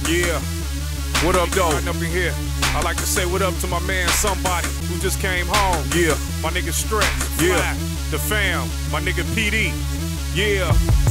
Yeah, what up, though? Up in here. I like to say what up to my man, somebody who just came home. Yeah, my nigga Stretch. Yeah, the fam, my nigga PD. Yeah,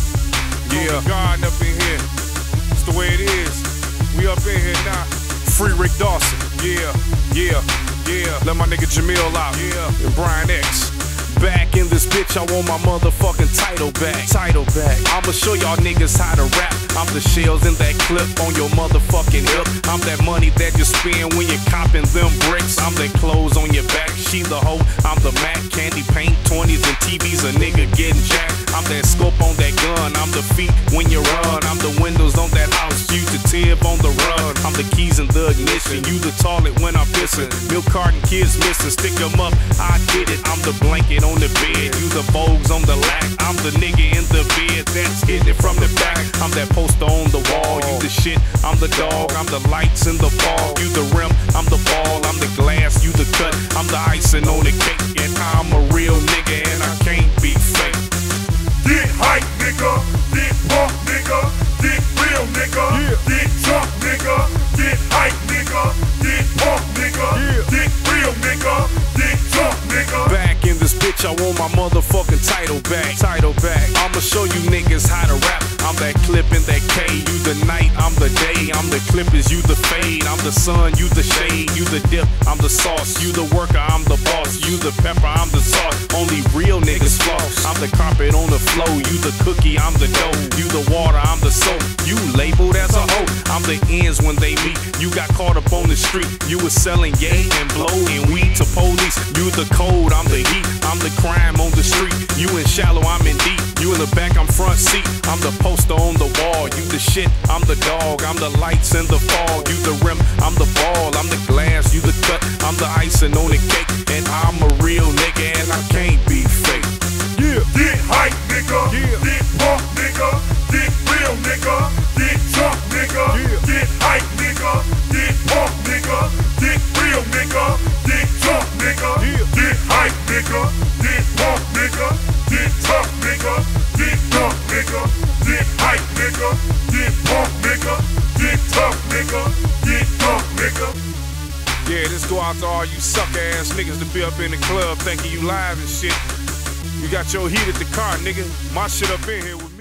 yeah. God up in here. It's the way it is. We up in here now. Free Rick Dawson. Yeah, yeah, yeah. Let my nigga Jamil out. Yeah, and Brian X. Back in this bitch, I want my motherfucking title back. Title back. I'ma show y'all niggas how to rap. I'm the shells in that clip on your motherfucking hip. I'm that money that you spend when you're copping them bricks. I'm that clothes on your back. She the hoe. I'm the Mac. Candy paint, 20s and TVs. A nigga getting jacked. I'm that scope on that gun. I'm the feet when you run. I'm the windows on that house. You the tip on the run. I'm the keys in the ignition. You the toilet when I'm pissing. Milk carton kids missing. Stick 'em up. I get it. I'm the blanket on the bed, you the Vogues on the lack. I'm the nigga in the bed that's hitting it from the back. I'm that poster on the wall, you the shit, I'm the dog. I'm the lights in the fog, you the rim, I'm the ball. I'm the glass, you the cut, I'm the icing on the cake. And I'm a real nigga and I can't be fake. Get hype, nigga, get pump, nigga, get real, nigga, get drunk, nigga, get hype, nigga, get pump, nigga, get real, nigga, get drunk, nigga. Back in this bitch, I want my motherfucking title back. Title back. I'ma show you niggas how to rap. I'm that clip in that K. You the night, I'm the day. I'm the clippers, you the fade. I'm the sun, you the shade. You the dip, I'm the sauce. You the worker, I'm the boss. You the pepper, I'm the sauce. Only real niggas floss. I'm the carpet on the floor. You the cookie, I'm the dough. You the water, I'm the soap. You labeled as a hoe. I'm the ends when they meet. You got caught up on the street. You was selling yay and blow and weed to police. You the cold, I'm the heat. I'm the crime on the street. You in shallow, I'm in deep. You in the back, I'm front seat. I'm the poster on the wall. You the shit, I'm the dog. I'm the lights in the fog. You the rim, I'm the ball. I'm the glass, you the cut. I'm the icing on the cake. And I'm a real nigga and I can't be fake. Yeah. Get hype, nigga. Get pump, nigga. Get real, nigga. Get drunk, nigga. Get hype, nigga. Get pump, nigga. Get real, nigga. Get drunk, nigga. Get hype, nigga. Get pump, nigga. Get tough, nigga. Get drunk, nigga. Get hype, nigga. Get pump, nigga. Get tough, nigga. Get drunk, nigga. Yeah, this go out to all you sucker ass niggas to be up in the club thinking you live and shit. You got your heat at the car, nigga. My shit up in here with me.